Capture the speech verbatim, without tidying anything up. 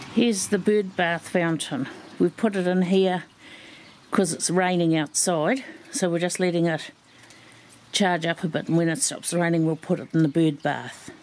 Here's the bird bath fountain. We've put it in here because it's raining outside, so we're just letting it charge up a bit, and when it stops raining we'll put it in the bird bath.